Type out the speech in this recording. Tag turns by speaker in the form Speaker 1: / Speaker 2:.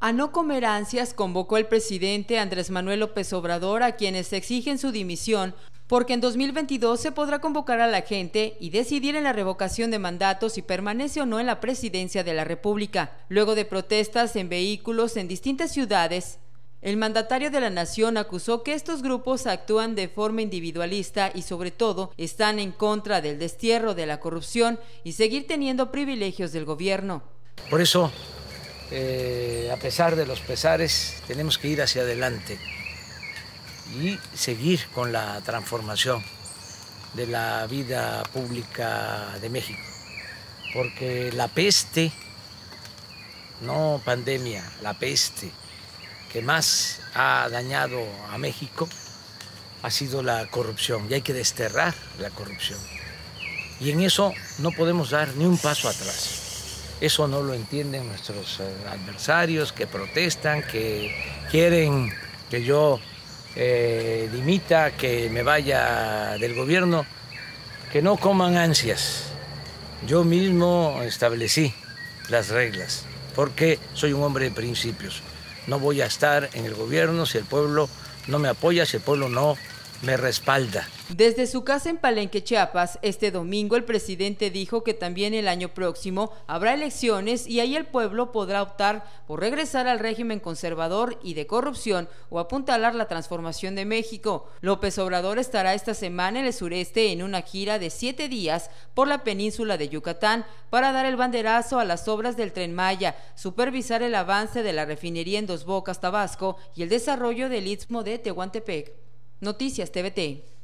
Speaker 1: A no comer ansias convocó el presidente Andrés Manuel López Obrador a quienes exigen su dimisión porque en 2022 se podrá convocar a la gente y decidir en la revocación de mandatos si permanece o no en la presidencia de la República. Luego de protestas en vehículos en distintas ciudades, el mandatario de la nación acusó que estos grupos actúan de forma individualista y sobre todo están en contra del destierro, de la corrupción y seguir teniendo privilegios del gobierno.
Speaker 2: Por eso, a pesar de los pesares, tenemos que ir hacia adelante y seguir con la transformación de la vida pública de México, porque la peste, no pandemia, la peste que más ha dañado a México ha sido la corrupción y hay que desterrar la corrupción. Y en eso no podemos dar ni un paso atrás. Eso no lo entienden nuestros adversarios que protestan, que quieren que yo dimita, que me vaya del gobierno, que no coman ansias. Yo mismo establecí las reglas porque soy un hombre de principios. No voy a estar en el gobierno si el pueblo no me apoya, si el pueblo no me respalda.
Speaker 1: Desde su casa en Palenque, Chiapas, este domingo el presidente dijo que también el año próximo habrá elecciones y ahí el pueblo podrá optar por regresar al régimen conservador y de corrupción o apuntalar la transformación de México. López Obrador estará esta semana en el sureste en una gira de 7 días por la península de Yucatán para dar el banderazo a las obras del Tren Maya, supervisar el avance de la refinería en Dos Bocas, Tabasco y el desarrollo del Istmo de Tehuantepec. Noticias TVT.